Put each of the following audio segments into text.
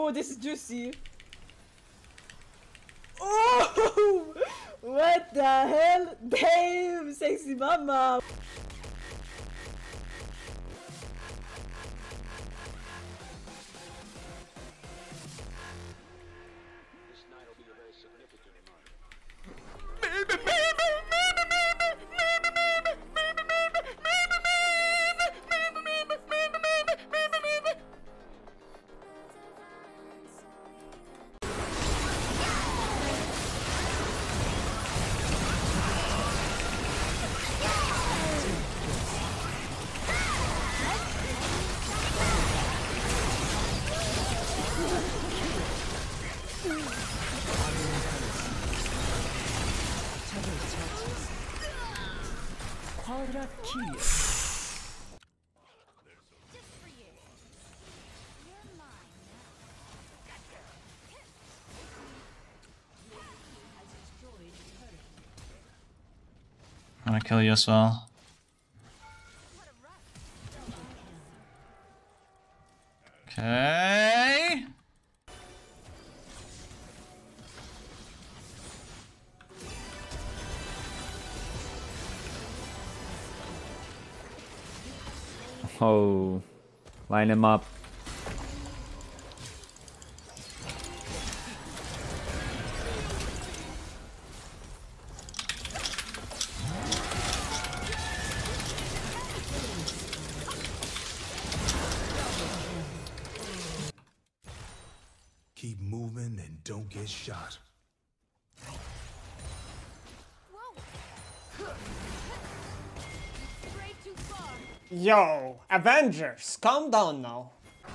Oh, this is juicy. Oh, what the hell? Damn, sexy mama. This night will be a very significant night. Quadra kill. I'm gonna kill you as well. Okay. Oh, line him up. Keep moving and don't get shot. Yo, Avengers, calm down now.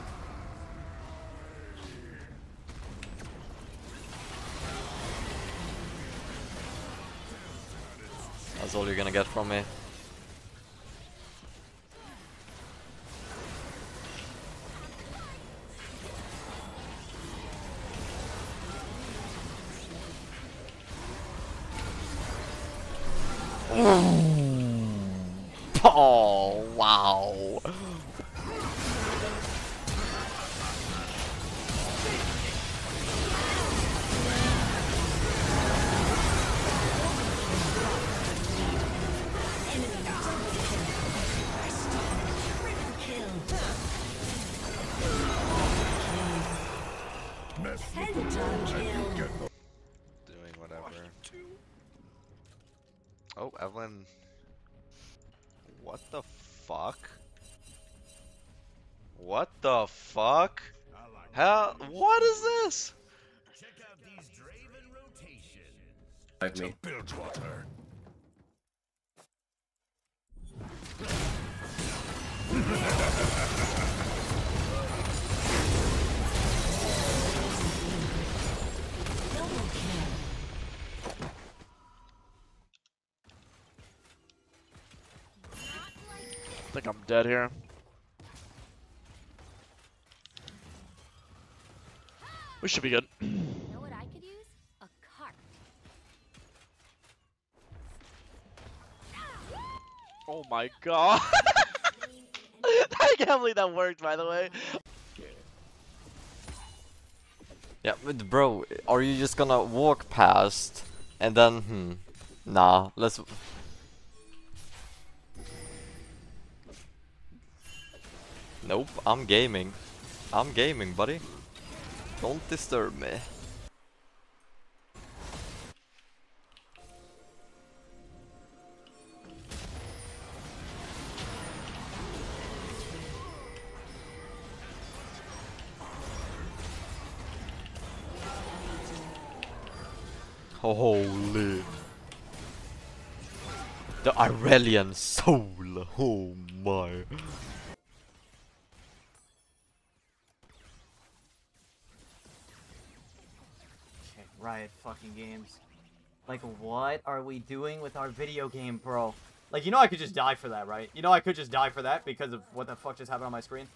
That's all you're gonna get from me. Oh, wow. Doing whatever. Oh, Evelyn. What the fuck? What the fuck? Hell, what is this? Check out these Draven rotations. Like me. Bilgewater. I think I'm dead here. We should be good. You know what I could use? A cart. Oh my god. I can't believe that worked, by the way. Yeah, but bro, are you just gonna walk past and then, nah, let's... Nope, I'm gaming. I'm gaming, buddy. Don't disturb me. Holy. The Ireland soul. Oh my. Riot fucking games. Like, what are we doing with our video game, bro? Like, you know I could just die for that, right? You know I could just die for that because of what the fuck just happened on my screen?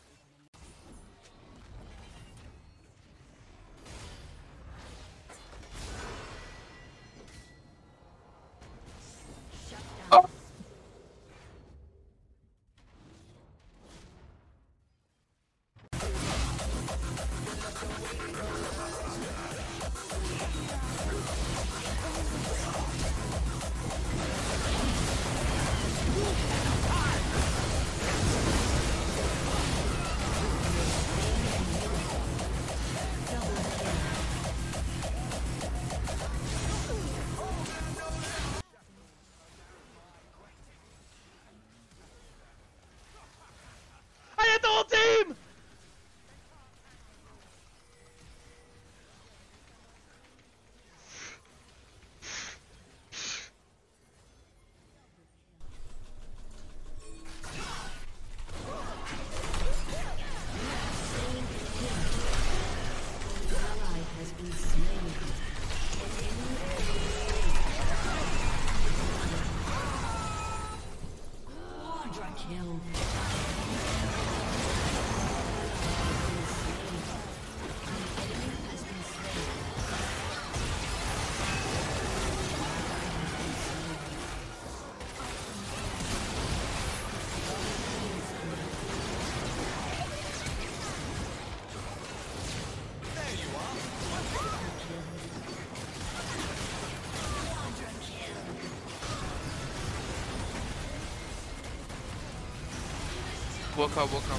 Walk out, walk out.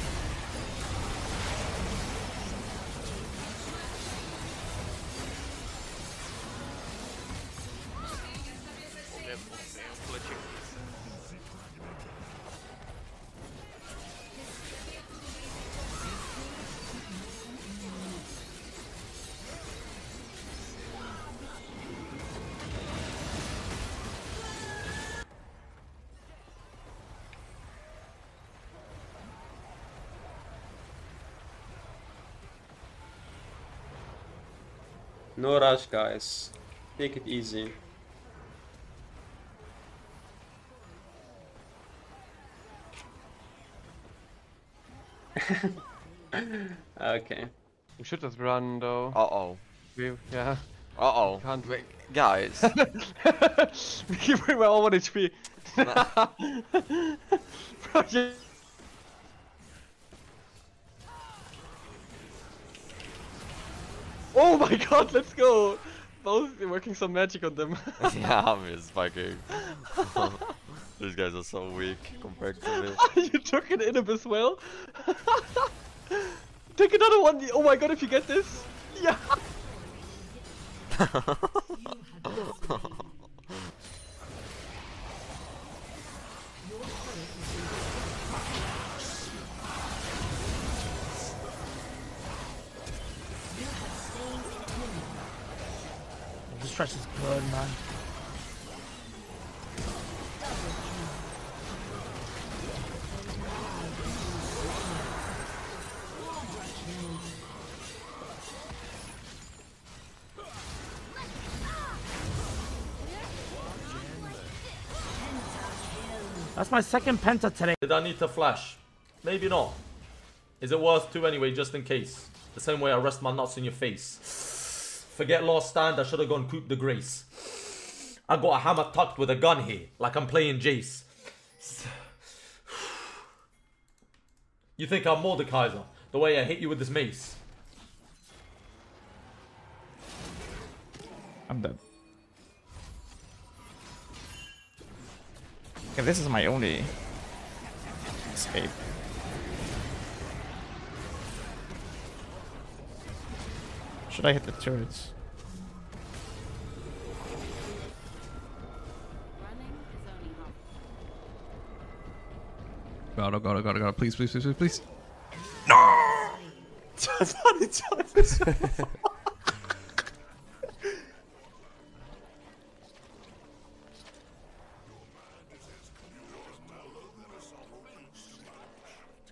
No rush, guys. Take it easy. Okay. We should just run though. Uh-oh. Yeah. Uh-oh. Can't. Wait, guys. We keep bringing my all 1 HP. Bro, yeah. Oh my god, let's go! Both working some magic on them. Yeah, I'm just fucking. These guys are so weak compared to me. You took an inhib as well? Take another one! Oh my god, if you get this! Yeah! This stretch is good, man. That's my second penta today. Did I need to flash? Maybe not. Is it worth to anyway, just in case? The same way I rest my nuts in your face. Forget last stand, I should have gone Coupe de Grace. I got a hammer tucked with a gun here, like I'm playing Jace. You think I'm Mordekaiser, the way I hit you with this mace? I'm dead. Okay, this is my only escape. Should I hit the turrets? God, oh god, oh god, oh god, please, please, please, please, please. No!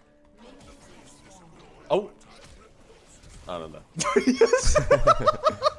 Oh! I don't know.